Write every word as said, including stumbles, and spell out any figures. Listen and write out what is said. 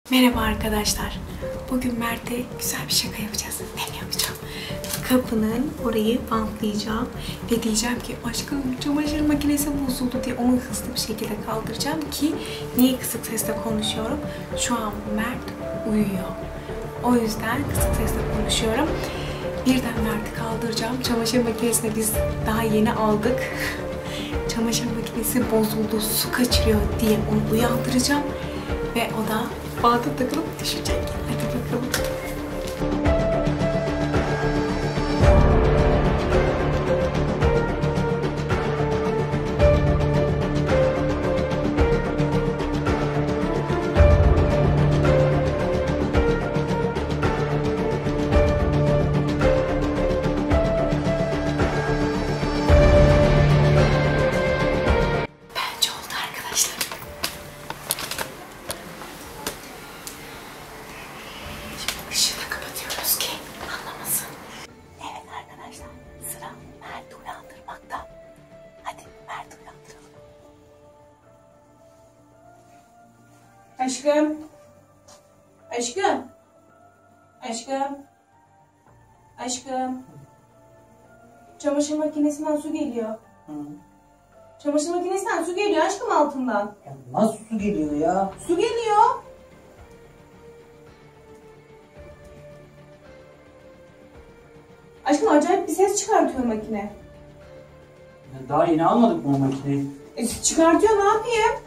Merhaba arkadaşlar. Bugün Mert'e güzel bir şaka yapacağız. Ne yapacağım? Kapının orayı bantlayacağım ve diyeceğim ki aşkım çamaşır makinesi bozuldu diye onu hızlı bir şekilde kaldıracağım ki niye kısık sesle konuşuyorum? Şu an Mert uyuyor. O yüzden kısık sesle konuşuyorum. Birden Mert'i kaldıracağım. Çamaşır makinesini biz daha yeni aldık. Çamaşır makinesi bozuldu, su kaçırıyor diye onu uyandıracağım ve o da banta takılıp düşecek. Hadi bakalım. Bence oldu arkadaşlar. Işığı da kapatıyoruz ki anlamasın. Evet arkadaşlar, sıra Mert'i uyandırmakta. Hadi Mert'i uyandıralım. Aşkım. Aşkım. Aşkım. Aşkım. Çamaşır makinesinden su geliyor. Hı. Çamaşır makinesinden su geliyor aşkım altından. Ya nasıl su geliyor ya? Su geliyor. Aşkım acayip bir ses çıkartıyor makine. Ya daha yeni almadık mı o makineyi? E, çıkartıyor, ne yapayım?